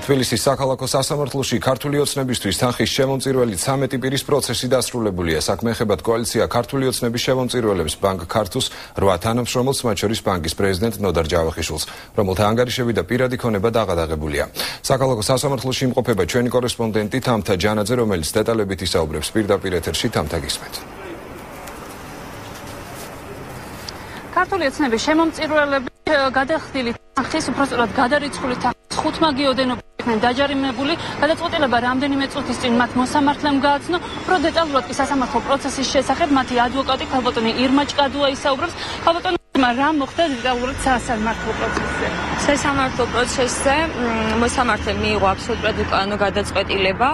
თბილისის საქალაქო სასამართლოში ქართული ოცნებისთვის თანხის შემომწირველი 13 პირის პროცესი დასრულებულია. საქმე ეხებათ კოალიცია ქართული ოცნების შემომწირველებს ბანკ ქართუს 8 თანამშრომელს, მათ შორის ბანკის პრეზიდენტ ნოდარ ჯავახიშვილს, რომელთა ანგარიშები და პირადი ქონება დაყადაღებულია. საქალაქო სასამართლოში იმყოფება ჩვენი კორესპონდენტი თამთა ჯანაძე, რომელიც დეტალებით ისაუბრებს პირდაპირ ეთერში. თამთა, გისმენთ. ქართული ოცნების შემომწირველები გადახდილი თანხის, უпростоრად გადარიცხული თანხის 5 მაგიოდენობით იქნენ დაჯარიმებული. გადაწყვეტილება რამდენიმე წუთის წინ მათ მოსამართლემ გააცნო. უფრო დეტალურად კი სასამართლო პროცესის შესახებ მათი ადვოკატი ქალბატონი ირმა ჭკადუა ისაუბრებს. ქალბატონი, რა მოხდა დეტალურად სასამართლო პროცესზე? სასამართლო პროცესზე მოსამართლემ მიიღო აბსოლუტურად უკანონო გადაწყვეტილება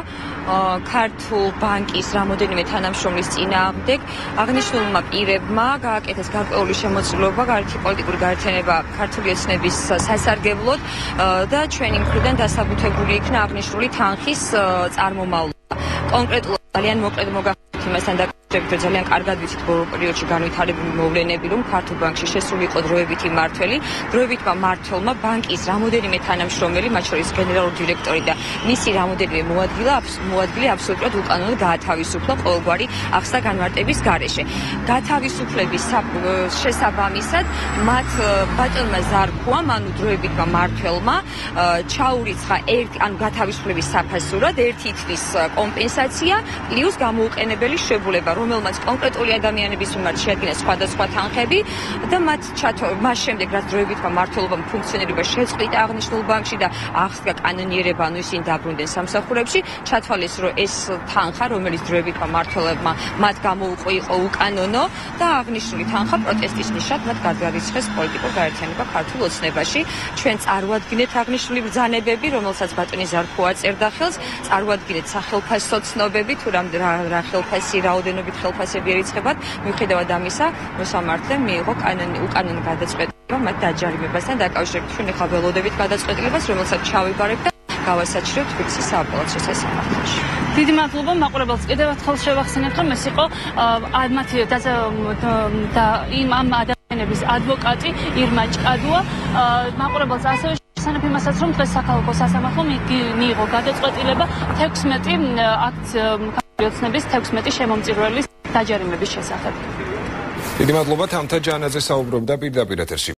ქართულ ბანკის რამოდენიმე თანამშრომლის წინააღმდეგ. აღნიშნულმა პირებმა გააკეთეს გარკვეული შემოწირულობა გარეთი პოლიტიკური გაერთიანება ქართული ოცნების სასარგებლოდ და ჩვენი მხრიდან დასაბუთებული იქნა აღნიშნული თანხის წარმომავლობა. კონკრეტულად ძალიან მოკლედ მოგახსენებთ იმასთან დაკავშირებით, რომ ძალიან კარგად ვიცით ბოლო პერიოდში განვითარებული მოვლენები, რომ ქართულ ბანკში შესული იყო დროებითი მმართველი. დროებითმა მმართველმა ბანკის რამოდენიმე თანამშრომელი, მათ შორის გენერალური დირექტორი და მისი რამოდენიმე მოადგილე აბსოლუტურად უკანონოდ გაათავისუფლა ყოველგვარი ახსნა განმარტების გარეშე. გათავისუფლების შესაბამისად მათ ბატონმა ზარქუამ, ანუ დროებითმა მმართველმა ჩაურიცხა გათავისუფლების საფასურად 1 თვის კომპენსაცია პლუს გამოუყენებელი შებულება, რომელმაც კონკრეტული ადამიანების მიმართ შეადგინა სხვადასხვა თანხები და მათ მას შემდეგ რაც დროებითმა მმართველობამ ფუნქციონირება შეწყვიტა აღნიშნულ ბანკში და აღსდგა კანონიერება, ანუ ისინი დაბრუნდნენ სამსახურებში, ჩათვალეს, რომ ეს თანხა, რომელიც დროებითმა მმართველებმა მათ გამოუყო, იყო უკანონო და აღნიშნული თანხა პროტესტის ნიშნად მათ გადაარიცხეს პოლიტიკურ გაერთიანება ქართულ ოცნებაში. ჩვენ წარუადგინეთ აღნიშნული ბრძანებები, რომელსაც ბატონი ზარქუა წერდა ხელს, წარუადგინეთ სახელფასო ცნობები, თუ რა ხელფასი, რაოდენობით ხელფასები ერიცხებათ. მიუხედავად ამისა, მოსამართლემ მიიღო უკანონო გადაწყვეტილება მათ დაჯარიმებასთან დაკავშირებით. ჩვენ ახლა ველოდებით გადაწყვეტილებას, რომელსაც ჩავიბარებთ და გავასაჩივრებთ თბილისის სააპელაციო სასამართლოში. დიდი მადლობა. მაყურებელს კიდევ ერთხელ შევახსენებთ, რომ ეს იყო მათი ამ ადამიანების ადვოკატი ირმა ჭკადუა. მაყურებელს ასევე შესაძლოა იმასაც, რომ დღეს საქალაქო სასამართლომ მიიღო გადაწყვეტილება 16 ოცნების 16 შემომწირველის დაჯარიმების შესახებ. დიდი მადლობა, თამთა ჯანაძე საუბრობდა პირდაპირ ეთერში.